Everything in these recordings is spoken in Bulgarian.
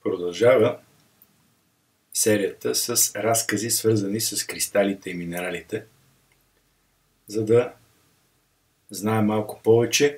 Продължава серията с разкази, свързани с кристалите и минералите, за да знаем малко повече.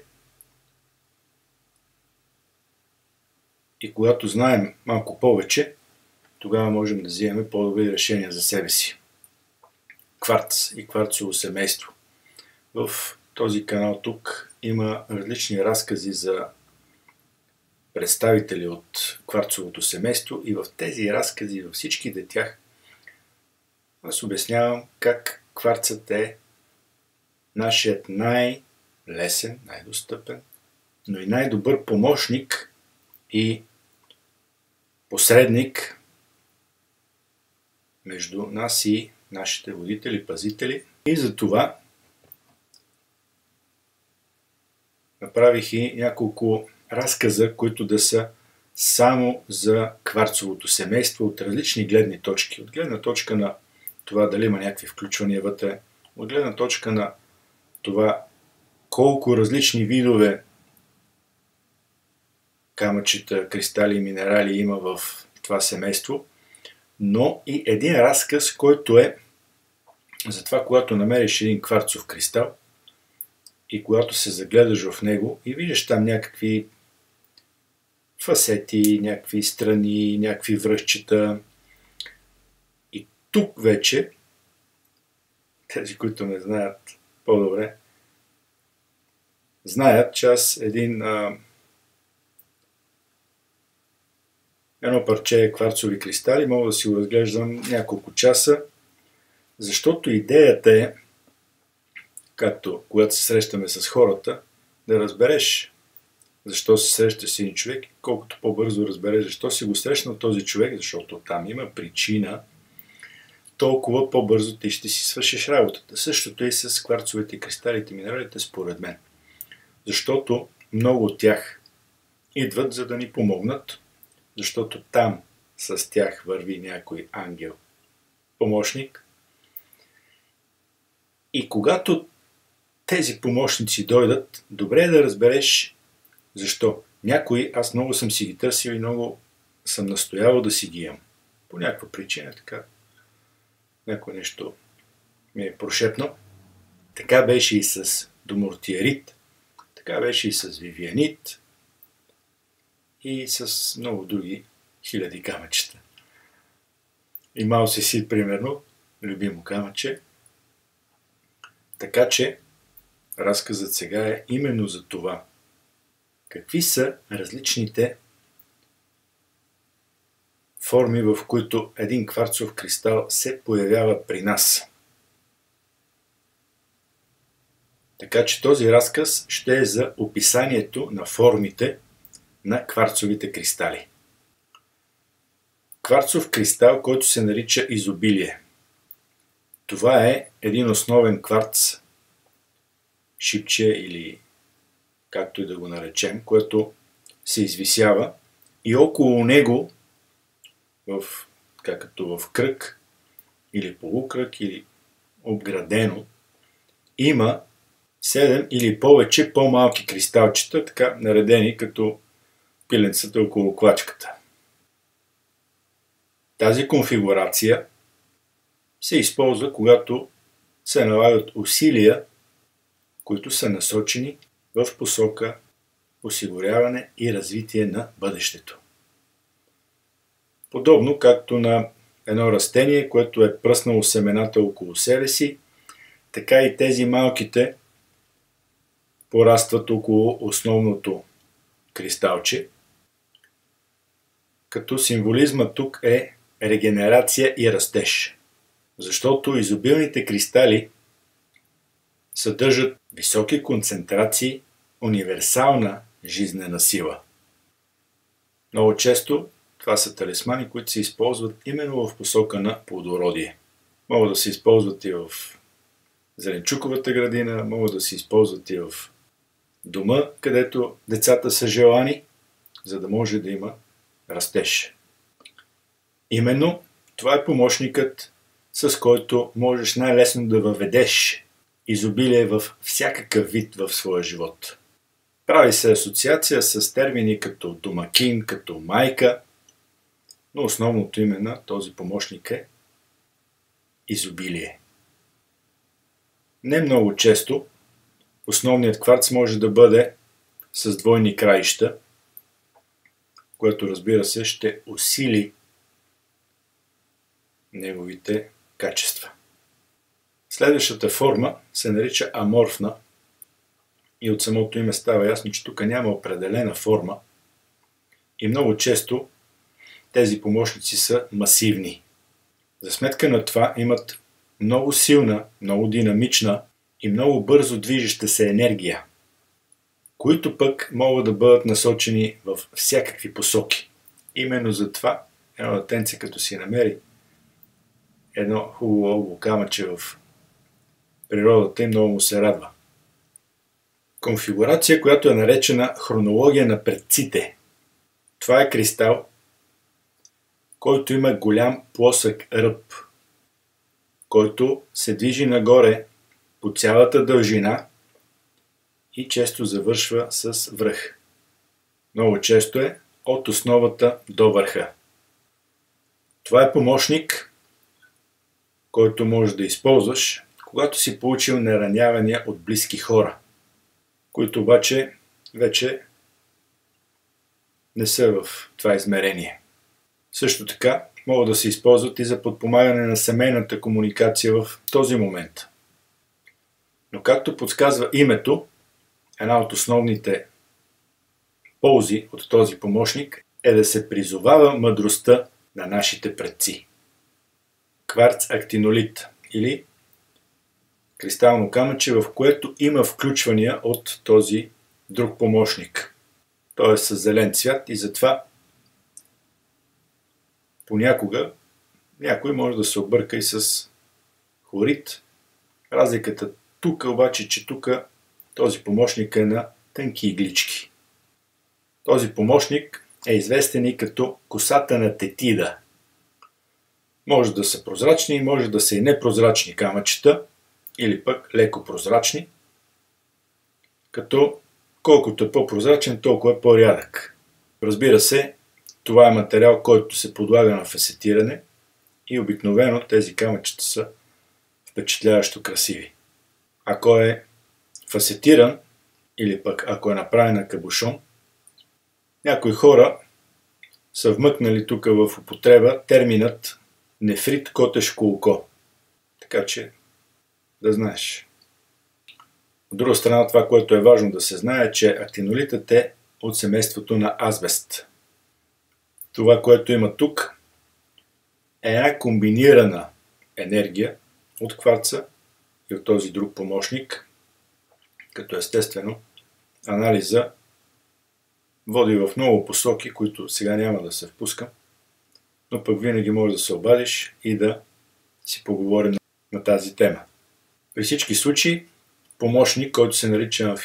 И когато знаем малко повече, тогава можем да вземем по-добри решения за себе си. Кварц и кварцово семейство. В този канал тук има различни разкази за представители от кварцовото семейство и в тези разкази, във всичките тях, аз обяснявам как кварцът е нашият най-лесен, най-достъпен, но и най-добър помощник и посредник между нас и нашите водители, пазители. И за това направих и няколко разказа, които да са само за кварцовото семейство от различни гледни точки. От гледна точка на това дали има някакви включвания вътре, от гледна точка на това колко различни видове камъчета, кристали и минерали има в това семейство, но и един разказ, който е за това, когато намериш един кварцов кристал и когато се загледаш в него и виждаш там някакви фасети, някакви страни, някакви връхчета. И тук вече, тези, които ме знаят по-добре, знаят, че аз едно парче кварцови кристали мога да си го разглеждам няколко часа, защото идеята е, както когато се срещаме с хората, да разбереш защо се срещаш с един човек, колкото по-бързо разбереш защо си го срещнал този човек, защото там има причина, толкова по-бързо ти ще си свършиш работата. Същото е и с кварцовите кристалите и минералите, според мен. Защото много от тях идват, за да ни помогнат, защото там с тях върви някой ангел, помощник. И когато тези помощници дойдат, добре е да разбереш защо. Някои, аз много съм си ги търсил и много съм настоявал да си ги имам. По някаква причина, така, някое нещо ми е прошепнал. Така беше и с домортиерит, така беше и с вивианит и с много други хиляди камъчета. И Маусесит, примерно, любимо камъче. Така че разказът сега е именно за това. Какви са различните форми, в които един кварцов кристал се появява при нас? Така че този разказ ще е за описанието на формите на кварцовите кристали. Кварцов кристал, който се нарича изобилие. Това е един основен кварц, шипче или както и да го наречем, което се извисява и около него, като в кръг или полукръг или обградено, има 7 или повече по-малки кристалчета, така наредени като пиленцата около клачката. Тази конфигурация се използва, когато се налагат усилия, които са насочени в посока осигуряване и развитие на бъдещето. Подобно както на едно растение, което е пръснало семената около себе си, така и тези малките порастват около основното кристалче, като символизма тук е регенерация и растеж. Защото изобилните кристали съдържат високи концентрации универсална жизнена сила. Много често това са талисмани, които се използват именно в посока на плодородие. Могат да се използват и в зеленчуковата градина, могат да се използват и в дома, където децата са желани, за да може да има растеж. Именно това е помощникът, с който можеш най-лесно да въведеш изобилие в всякакъв вид в своя живот. Прави се асоциация с термини като домакин, като майка, но основното име на този помощник е изобилие. Не много често основният кварц може да бъде с двойни краища, което, разбира се, ще усили неговите качества. Следващата форма се нарича аморфна и от самото име става ясно, че тук няма определена форма и много често тези помощници са масивни. За сметка на това имат много силна, много динамична и много бързо движеща се енергия, които пък могат да бъдат насочени в всякакви посоки. Именно за това едно детенце, като си намери едно хубаво огло камъче в природата, и много му се радва. Конфигурация, която е наречена хронология на предците. Това е кристал, който има голям плосък ръб, който се движи нагоре по цялата дължина и често завършва с връх. Много често е от основата до върха. Това е помощник, който можеш да използваш, когато си получил наранявания от близки хора, които обаче вече не са в това измерение. Също така могат да се използват и за подпомагане на семейната комуникация в този момент. Но както подсказва името, една от основните ползи от този помощник е да се призовава мъдростта на нашите предци. Кварц актинолит или кристално камъче, в което има включвания от този друг помощник. Той е с зелен цвят и затова понякога някой може да се обърка и с хлорид. Разликата тук обаче, че тук този помощник е на тънки иглички. Този помощник е известен и като косата на Тетида. Може да са прозрачни, може да са и непрозрачни камъчета, или пък леко прозрачни, като колкото е по-прозрачен, толкова е по-рядък. Разбира се, това е материал, който се подлага на фасетиране и обикновено тези камъчета са впечатляващо красиви. Ако е фасетиран или пък ако е направен на кабушон, някои хора са вмъкнали тук в употреба терминът нефрит котешко око. Така че да знаеш. От друга страна, това, което е важно да се знае, е, че актинолитът е от семейството на азбест. Това, което има тук, е една комбинирана енергия от кварца и от този друг помощник, като естествено анализа води в много посоки, които сега няма да се впускам, но пък винаги можеш да се обадиш и да си поговорим на тази тема. При всички случаи, помощник, който се нарича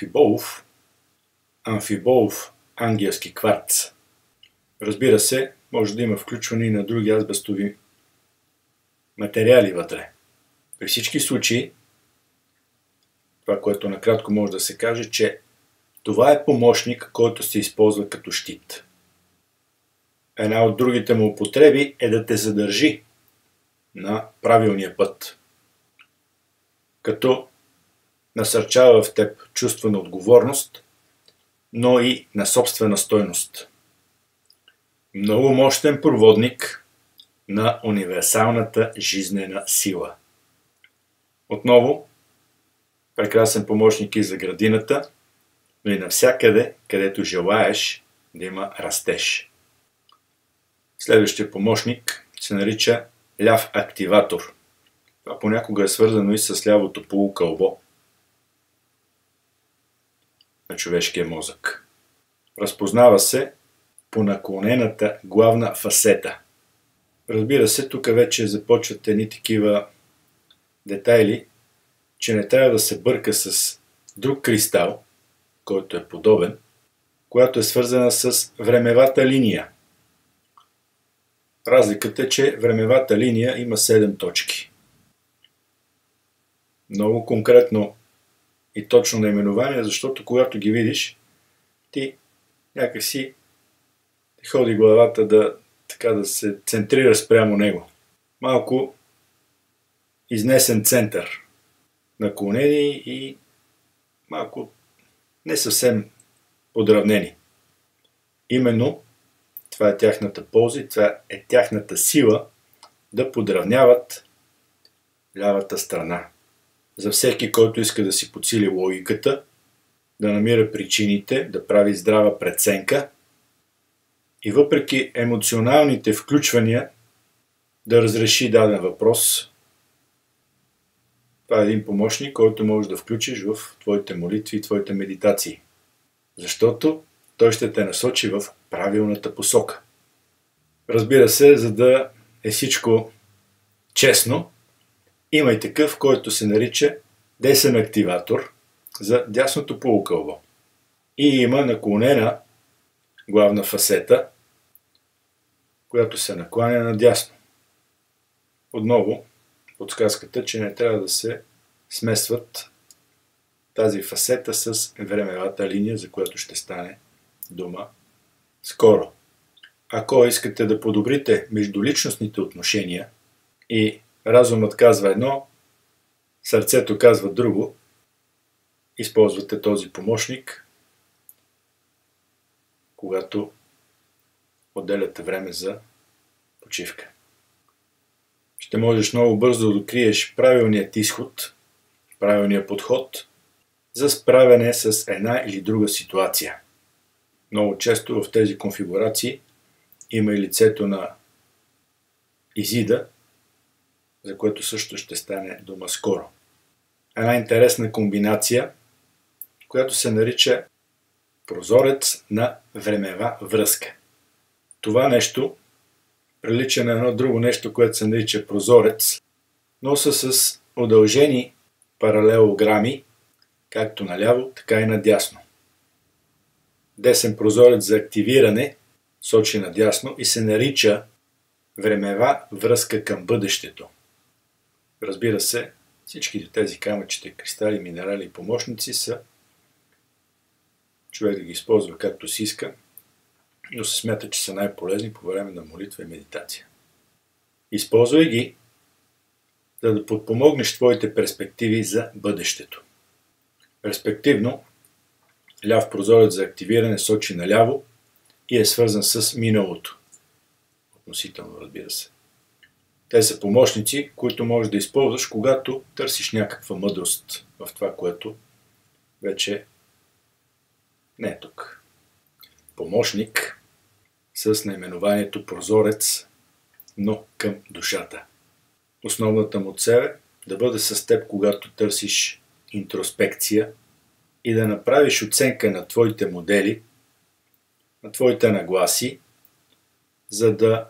амфиболов ангелски кварц. Разбира се, може да има включване и на други азбестови материали вътре. При всички случаи, това, което накратко може да се каже, че това е помощник, който се използва като щит. Една от другите му употреби е да те задържи на правилния път, като насърчава в теб чувство на отговорност, но и на собствена стойност. Много мощен проводник на универсалната жизнена сила. Отново, прекрасен помощник и за градината, но и навсякъде, където желаеш да има растеж. Следващия помощник се нарича ляв активатор. Това понякога е свързано и с лявото полукълбо на човешкия мозък. Разпознава се по наклонената главна фасета. Разбира се, тук вече започват едни такива детайли, че не трябва да се бърка с друг кристал, който е подобен, която е свързана с времевата линия. Разликата е, че времевата линия има 7 точки. Много конкретно и точно наименование, защото когато ги видиш, ти някакси ходи главата да така да се центрира спрямо него. Малко изнесен център, наклонени и малко не съвсем подравнени. Именно това е тяхната полза и това е тяхната сила да подравняват лявата страна. За всеки, който иска да си подсили логиката, да намира причините, да прави здрава преценка и въпреки емоционалните включвания да разреши даден въпрос. Това е един помощник, който можеш да включиш в твоите молитви и твоите медитации. Защото той ще те насочи в правилната посока. Разбира се, за да е всичко честно, има и такъв, който се нарича десен активатор за дясното полукълбо. И има наклонена главна фасета, която се накланя надясно. Отново подсказката, че не трябва да се смесват тази фасета с времевата линия, за която ще стане дума скоро. Ако искате да подобрите междуличностните отношения и разумът казва едно, сърцето казва друго, използвате този помощник, когато отделяте време за почивка. Ще можеш много бързо да откриеш правилният изход, правилният подход за справяне с една или друга ситуация. Много често в тези конфигурации има и лицето на Изида, за което също ще стане дума скоро. Една интересна комбинация, която се нарича прозорец на времева връзка. Това нещо прилича на едно друго нещо, което се нарича прозорец, но са с удължени паралелограми, както наляво, така и надясно. Десен прозорец за активиране сочи надясно и се нарича времева връзка към бъдещето. Разбира се, всичките тези камъчета, кристали, минерали и помощници са човек да ги използва както си иска, но се смята, че са най-полезни по време на молитва и медитация. Използвай ги, за да подпомогнеш твоите перспективи за бъдещето. Респективно, ляв прозорец за активиране сочи наляво и е свързан с миналото. Относително, разбира се. Те са помощници, които можеш да използваш, когато търсиш някаква мъдрост в това, което вече не е тук. Помощник с наименованието прозорец, но към душата. Основната му цел е да бъде с теб, когато търсиш интроспекция и да направиш оценка на твоите модели, на твоите нагласи, за да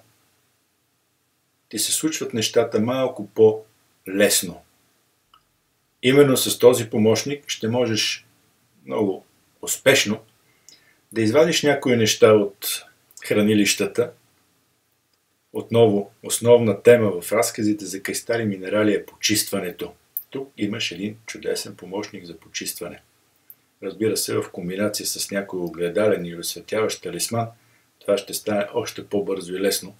ти се случват нещата малко по-лесно. Именно с този помощник ще можеш много успешно да извадиш някои неща от хранилищата. Отново, основна тема в разказите за кристали и минерали е почистването. Тук имаш един чудесен помощник за почистване. Разбира се, в комбинация с някой огледален или осветяващ талисман, това ще стане още по-бързо и лесно.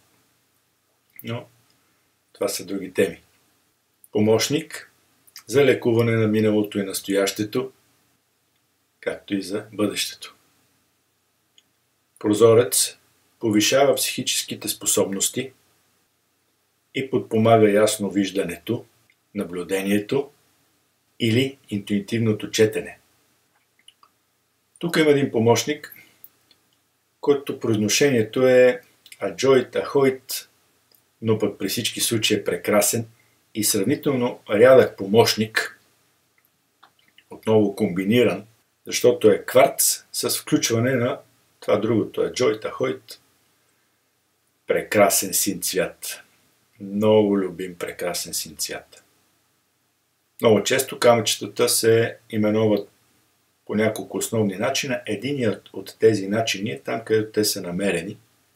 Но това са други теми. Помощник за лекуване на миналото и настоящето, както и за бъдещето. Прозорец повишава психическите способности и подпомага ясно виждането, наблюдението или интуитивното четене. Тук има един помощник, който произношението е аджойт, ахойт, но пък при всички случаи е прекрасен и сравнително рядък помощник, отново комбиниран, защото е кварц с включване на това другото, аджойт, ахойт, прекрасен син цвят. Много любим прекрасен син цвят. Много често камъчетата се именуват по няколко основни начина. Единият от тези начини е там, където те са намерени.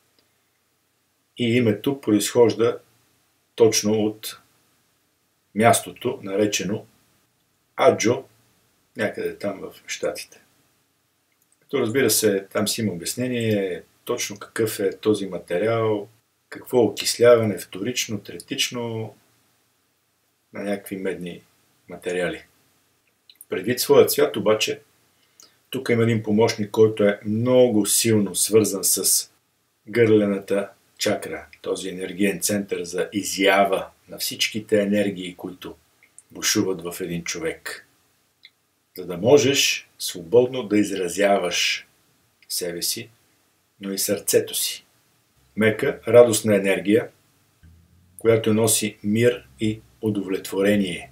И името произхожда точно от мястото, наречено Аджо, някъде там в щатите. Като разбира се, там си има обяснение точно какъв е този материал, какво окисляване, вторично, третично на някакви медни материали. Предвид своя цвят обаче, тук има един помощник, който е много силно свързан с гърлената чакра, този енергиен център за изява на всичките енергии, които бушуват в един човек. За да можеш свободно да изразяваш себе си, но и сърцето си. Мека, радостна енергия, която носи мир и удовлетворение.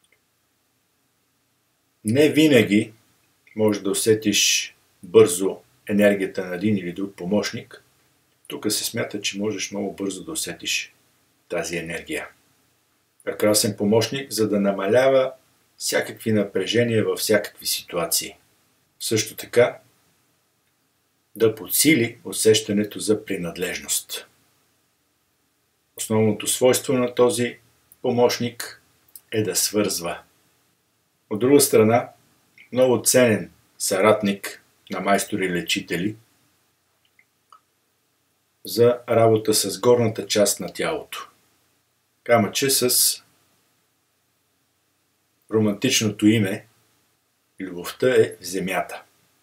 Не винаги можеш да усетиш бързо енергията на един или друг помощник. Тук се смята, че можеш много бързо да усетиш тази енергия. Прекрасен помощник, за да намалява всякакви напрежения във всякакви ситуации. Също така, да подсили усещането за принадлежност. Основното свойство на този помощник е да свързва. От друга страна, много ценен съратник на майстори-лечители за работа с горната част на тялото. Камъче с романтичното име любовта е в земята.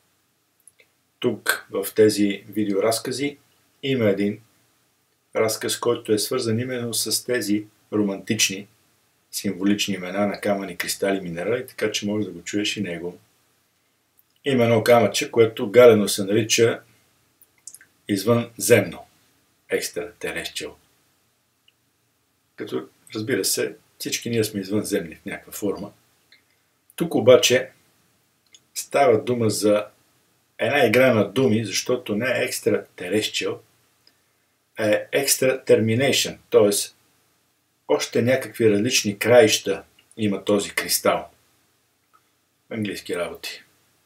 Тук в тези видеоразкази има един разказ, който е свързан именно с тези романтични символични имена на камъни, кристали, минерали, така че можеш да го чуеш и него. Има едно камъче, което галено се нарича извънземно, extraterrestrial. Като, разбира се, всички ние сме извънземни в някаква форма. Тук обаче става дума за една игра на думи, защото не е extraterrestrial, а е extra-termination, т.е. още някакви различни краища има този кристал. Английски работи.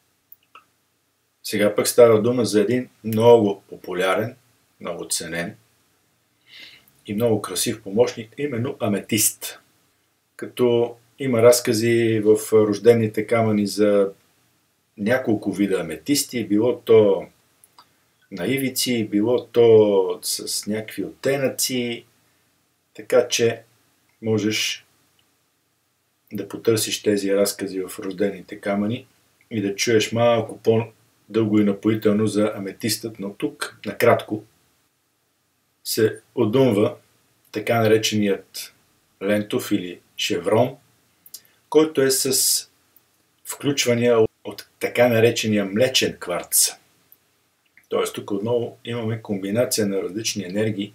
Сега пък става дума за един много популярен, много ценен и много красив помощник, именно аметист. Като има разкази в рождените камъни за няколко вида аметисти, било то на ивици, било то с някакви оттенъци, така че можеш да потърсиш тези разкази в рождените камъни и да чуеш малко по-дълго и напоително за аметистът, но тук, накратко, се одумва така нареченият лентов или шеврон, който е с включвания от така наречения млечен кварц. Тоест тук отново имаме комбинация на различни енергии,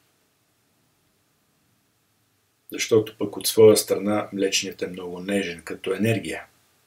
защото пък от своя страна млечният е много нежен като енергия.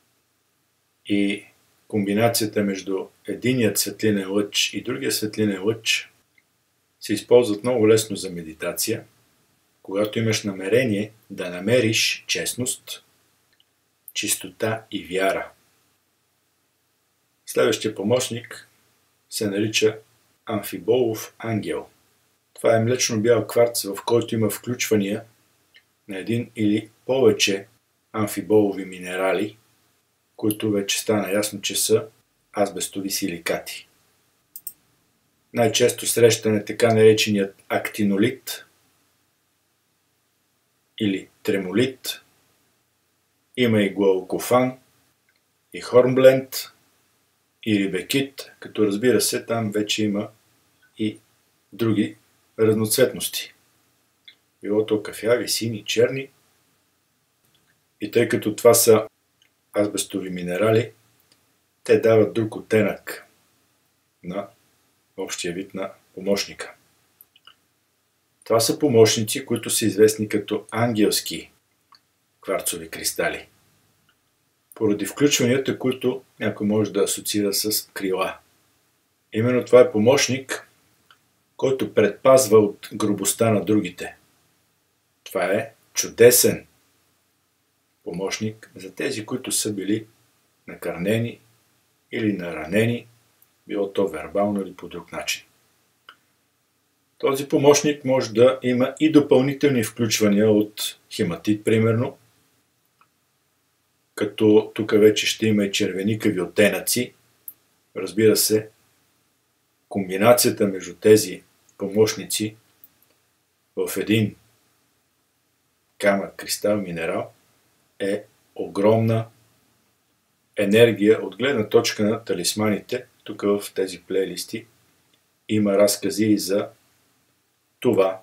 И комбинацията между единият светлинен лъч и другия светлинен лъч се използват много лесно за медитация, когато имаш намерение да намериш честност, чистота и вяра. Следващия помощник се нарича амфиболов ангел. Това е млечно бял кварц, в който има включвания на един или повече амфиболови минерали, които вече стана ясно, че са азбестови силикати. Най-често срещан е така нареченият актинолит или тремолит. Има и глаукофан, и хорнбленд, и рибекит, като разбира се, там вече има и други разноцветности. Било то кафяви, сини, черни. И тъй като това са азбестови минерали, те дават друг оттенък на общия вид на помощника. Това са помощници, които са известни като ангелски кварцови кристали. Поради включванията, които някой може да асоциира с крила. Именно това е помощник, който предпазва от грубостта на другите. Това е чудесен помощник за тези, които са били накърнени или наранени, било то вербално или по друг начин. Този помощник може да има и допълнителни включвания от хематит, примерно, като тук вече ще има и червеникави оттенъци. Разбира се, комбинацията между тези помощници в един камък, кристал, минерал е огромна енергия от гледна точка на талисманите. Тук в тези плейлисти има разкази и за това,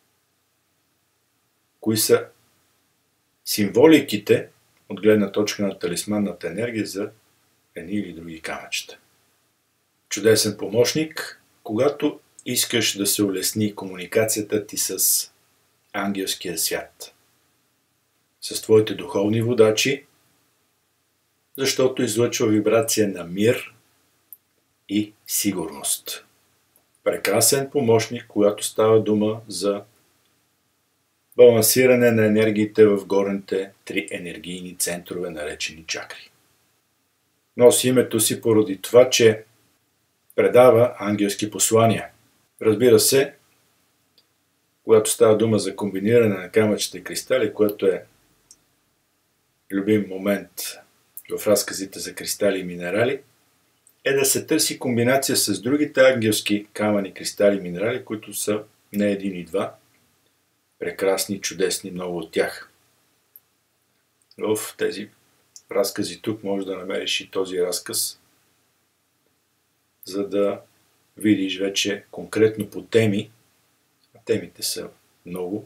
кои са символиките от гледна точка на талисманната енергия за едни или други камъчета. Чудесен помощник, когато искаш да се улесни комуникацията ти с ангелския свят, с твоите духовни водачи, защото излъчва вибрация на мир и сигурност. Прекрасен помощник, когато става дума за балансиране на енергиите в горните 3 енергийни центрове, наречени чакри. Носи името си поради това, че предава ангелски послания. Разбира се, когато става дума за комбиниране на камъчета и кристали, което е любим момент в разказите за кристали и минерали, е да се търси комбинация с другите ангелски камъни, кристали и минерали, които са не един и два, прекрасни, чудесни, много от тях. В тези разкази тук може да намериш и този разказ, за да видиш вече конкретно по теми, а темите са много,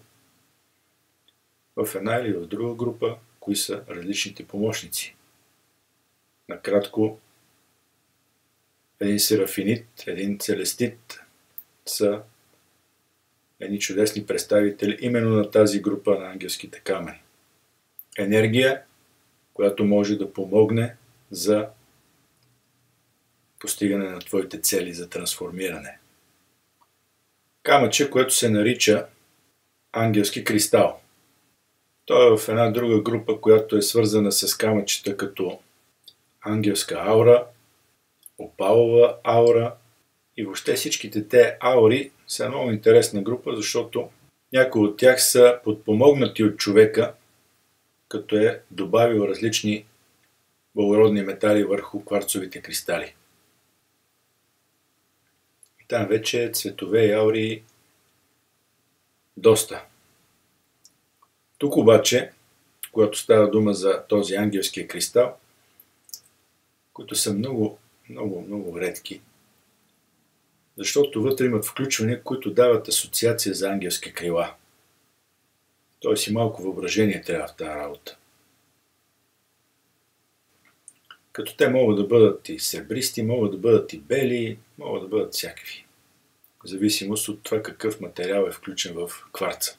в една или в друга група, кои са различните помощници. Накратко, един серафинит, един целестит са едни чудесни представители именно на тази група на ангелските камъни. Енергия, която може да помогне за постигане на твоите цели за трансформиране. Камъче, което се нарича ангелски кристал. Той е в една друга група, която е свързана с камъчета като ангелска аура, опалова аура и въобще всичките те аури са много интересна група, защото някои от тях са подпомогнати от човека, като е добавил различни благородни метали върху кварцовите кристали. И там вече цветове и аури доста. Тук обаче, когато става дума за този ангелския кристал, които са много редки, защото вътре имат включвания, които дават асоциация за ангелски крила. Тоест и малко въображение трябва в тази работа. Като те могат да бъдат и сребристи, могат да бъдат и бели, могат да бъдат всякакви. В зависимост от това какъв материал е включен в кварца.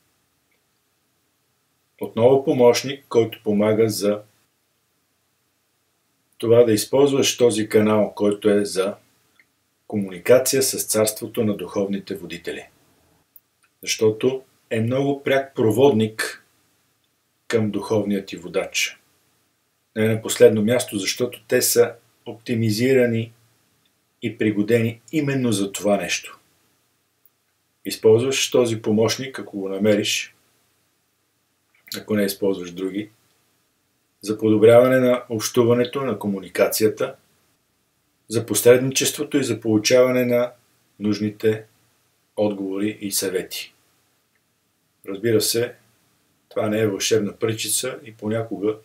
Отново помощник, който помага за това да използваш този канал, който е за комуникация с царството на духовните водители. Защото е много пряк проводник към духовния ти водач. Не на последно място, защото те са оптимизирани и пригодени именно за това нещо. Използваш този помощник, ако го намериш, ако не използваш други, за подобряване на общуването, на комуникацията, за посредничеството и за получаване на нужните отговори и съвети. Разбира се, това не е вълшебна пръчица и понякога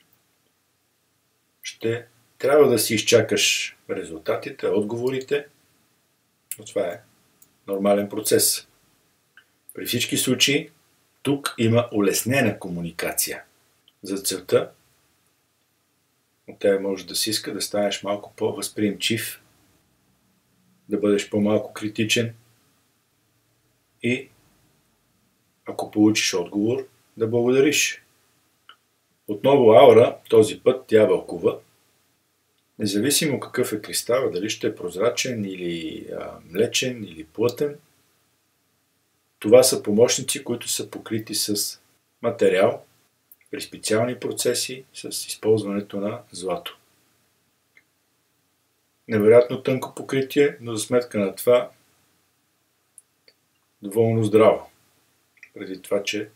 ще трябва да си изчакаш резултатите, отговорите, но това е нормален процес. При всички случаи, тук има улеснена комуникация. За целта от тебе може да си иска да станеш малко по-възприемчив, да бъдеш по-малко критичен и ако получиш отговор, да благодариш. Отново аура, този път ябълкова, независимо какъв е кристал, дали ще е прозрачен или млечен или плътен, това са помощници, които са покрити с материал при специални процеси с използването на злато. Невероятно тънко покритие, но за сметка на това доволно здраво. Преди това, че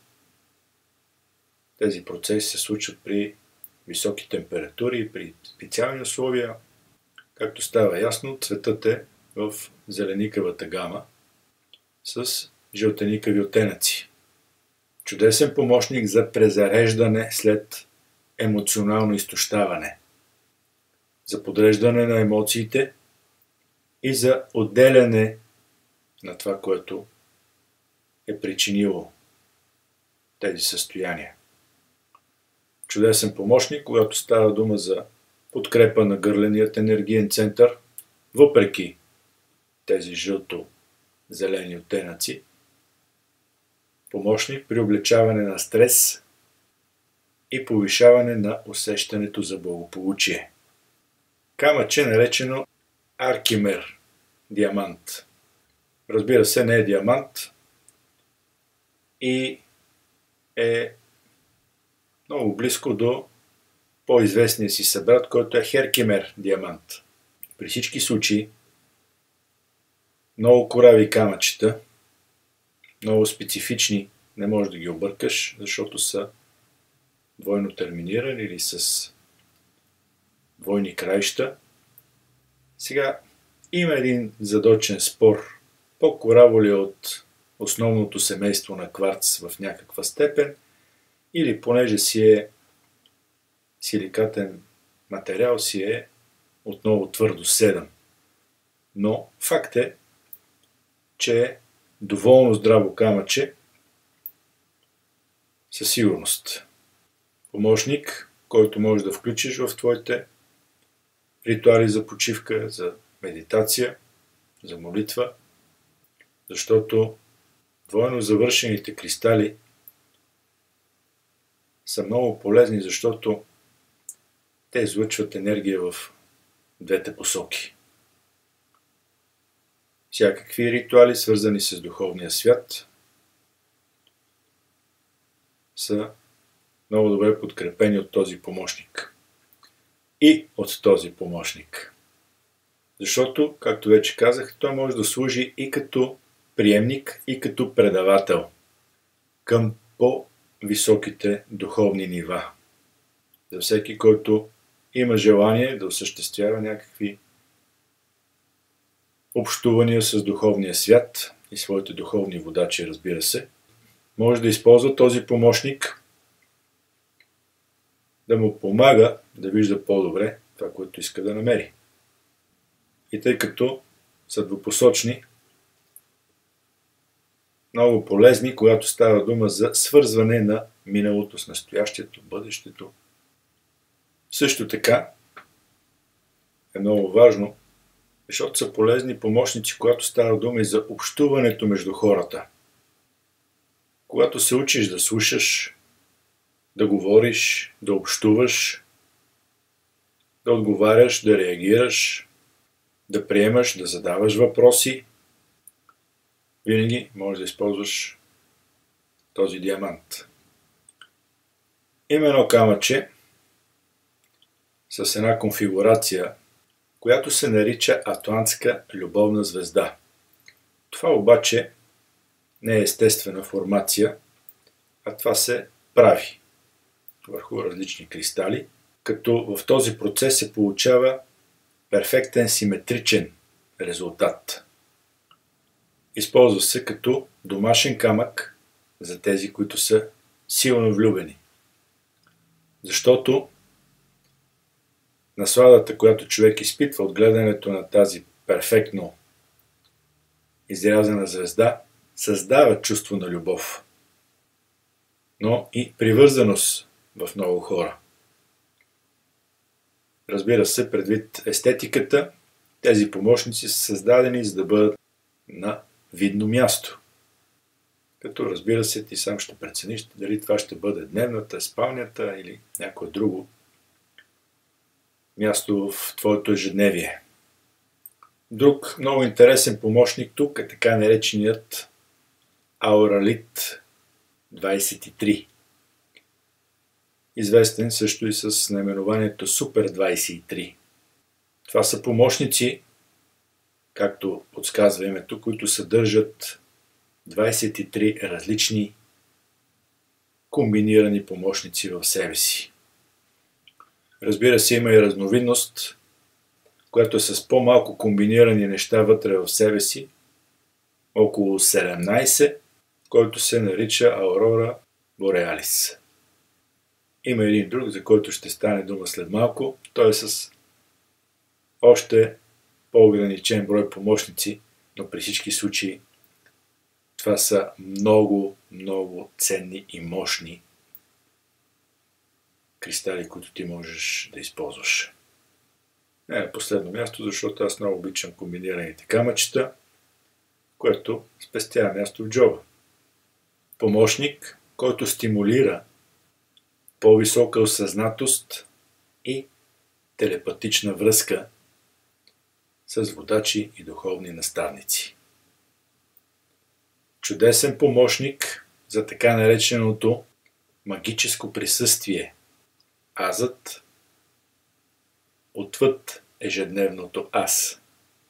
тези процеси се случват при високи температури, при специални условия. Както става ясно, цветът е в зеленикавата гама с жълтеникави оттенъци. Чудесен помощник за презареждане след емоционално изтощаване, за подреждане на емоциите и за отделяне на това, което е причинило тези състояния. Чудесен помощник, когато става дума за подкрепа на гърленият енергиен център, въпреки тези жълто-зелени оттенъци. Помощник при облегчаване на стрес и повишаване на усещането за благополучие. Камъче наречено Аркимер диамант. Разбира се, не е диамант и е много близко до по-известния си събрат, който е Херкимер диамант. При всички случаи много корави камъчета, много специфични, не можеш да ги объркаш, защото са двойно терминирани или с двойни краища. Сега има един задочен спор, по-кораво ли от основното семейство на кварц в някаква степен, или понеже си е силикатен материал, си е отново твърдо 7. Но факт е, че е доволно здраво камъче със сигурност. Помощник, който можеш да включиш в твоите ритуали за почивка, за медитация, за молитва, защото двойно завършените кристали са много полезни, защото те излъчват енергия в двете посоки. Всякакви ритуали, свързани с духовния свят, са много добре подкрепени от този помощник. И от този помощник. Защото, както вече казах, той може да служи и като приемник, и като предавател към по-високите духовни нива. За всеки, който има желание да осъществява някакви общувания с духовния свят и своите духовни водачи, разбира се, може да използва този помощник да му помага да вижда по-добре това, което иска да намери. И тъй като са двупосочни, много полезни, когато става дума за свързване на миналото с настоящето, бъдещето. Също така е много важно, защото са полезни помощници, когато става дума и за общуването между хората. Когато се учиш да слушаш, да говориш, да общуваш, да отговаряш, да реагираш, да приемаш, да задаваш въпроси, винаги можеш да използваш този диамант. Има едно камъче с една конфигурация, която се нарича Атлантска любовна звезда. Това обаче не е естествена формация, а това се прави върху различни кристали, като в този процес се получава перфектен симетричен резултат. Използва се като домашен камък за тези, които са силно влюбени. Защото насладата, която човек изпитва от гледането на тази перфектно изрязана звезда, създава чувство на любов, но и привързаност в много хора. Разбира се, предвид естетиката, тези помощници са създадени за да бъдат на видно място. Като разбира се, ти сам ще прецениш дали това ще бъде дневната, спалнята или някое друго място в твоето ежедневие. Друг много интересен помощник тук е така нареченият Ауралит 23. Известен също и с наименованието Супер 23. Това са помощници, както подсказва името, които съдържат 23 различни комбинирани помощници в себе си. Разбира се, има и разновидност, която е с по-малко комбинирани неща вътре в себе си, около 17, който се нарича Aurora Borealis. Има един друг, за който ще стане дума след малко. Той е с още по-ограничен брой помощници, но при всички случаи това са много, много ценни и мощни кристали, които ти можеш да използваш. Не на последно място, защото аз много обичам комбинираните камъчета, което спестява място в джоба. Помощник, който стимулира по-висока осъзнатост и телепатична връзка с водачи и духовни наставници. Чудесен помощник за така нареченото магическо присъствие. Азът отвъд ежедневното аз,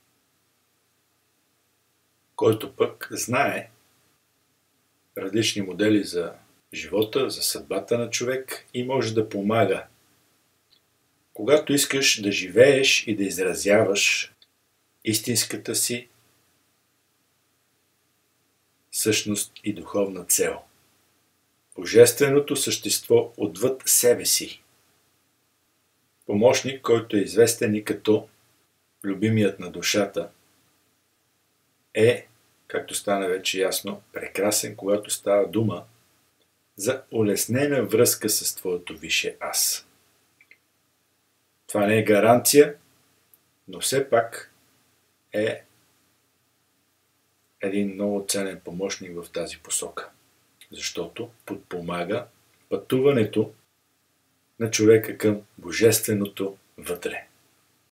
който пък знае различни модели за живота, за съдбата на човек и може да помага. Когато искаш да живееш и да изразяваш истинската си същност и духовна цел. Божественото същество отвъд себе си. Помощник, който е известен и като любимият на душата, е, както стана вече ясно, прекрасен, когато става дума за улеснена връзка с твоето висше аз. Това не е гаранция, но все пак е един много ценен помощник в тази посока, защото подпомага пътуването на човека към божественото вътре.